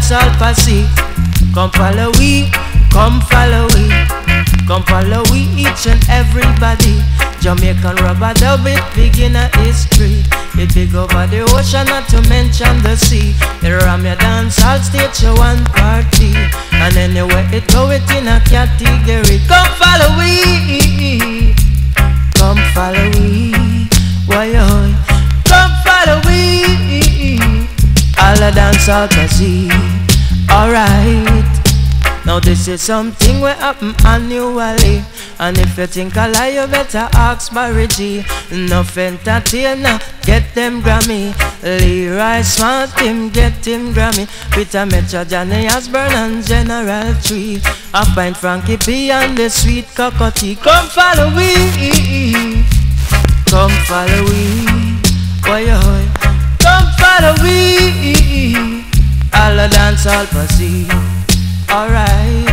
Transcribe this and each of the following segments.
dancehall posse. Come follow we, come follow we. Come follow we, each and everybody. Jamaican rubber dub, it big in a history. It big over the ocean, not to mention the sea. It ram your dancehall stage, your one party. And anywhere it go, it in a category. Come follow we, come follow we. Why oh, come follow we. All the dancehall posse. Alright. Now this is something we happen annually. And if you think I lie, you better ask Barry G. Enough entertainer, get them Grammy. Leroy Smart, him get him Grammy. Peter Metro, Johnny Osborne and General Tree. I find Frankie P and the sweet cockatoo. Come follow we, come follow we. Boy, oh, come follow we. All the dancehall posse. Alright.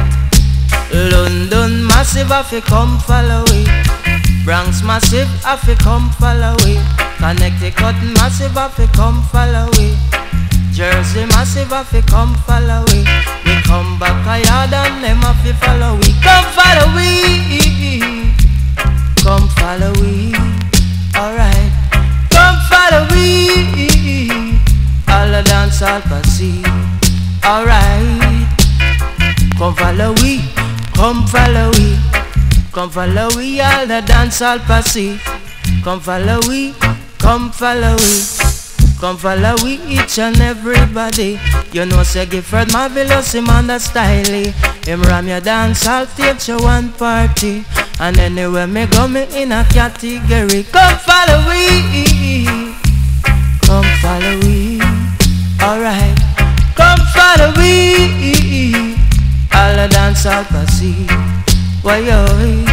London massive, I fi come follow it. Bronx massive, I fi come follow it. Connecticut massive, I fi come follow it. Jersey massive, I fi come follow it. We come back a yard and them I fi follow it. Come follow we, come follow we. Alright, come follow we. All the dancehall posse. Alright. Come follow we, come follow we. Come follow we, all the dancehall posse. Come follow we, come follow we. Come follow we, each and everybody. You know say Gifford marvelous, him on the style. Him ram your dancehall stage, your one party. And anywhere me go, me in a category. Come follow we, come follow we. Alright, come follow we. All the dancehall posse. Why yo?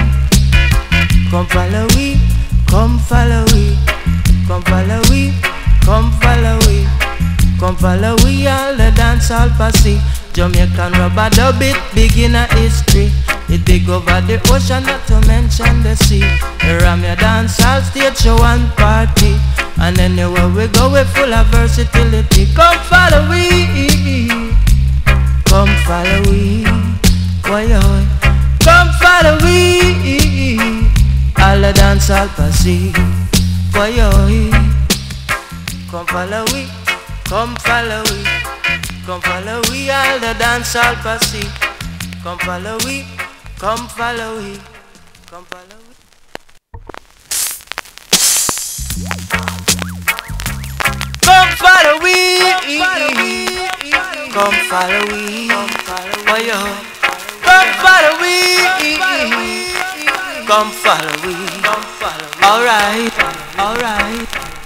Come follow we, come follow we. Come follow we, come follow we. Come follow we, all the dancehall posse. Jamaican rubber dub, it big in a history. It big over the ocean, not to mention the sea. Ram your dancehall stage, your one party. And anywhere we go, we're full of versatility. Come follow we, come follow we. Why oh, come follow we. All the dancehall posse. Why oh, come follow we, come follow we. Come follow we, all the dancehall posse. Come follow we, come follow we. Come follow we. Come follow we, come follow we. Why oh, come follow we, come follow we. Alright, alright.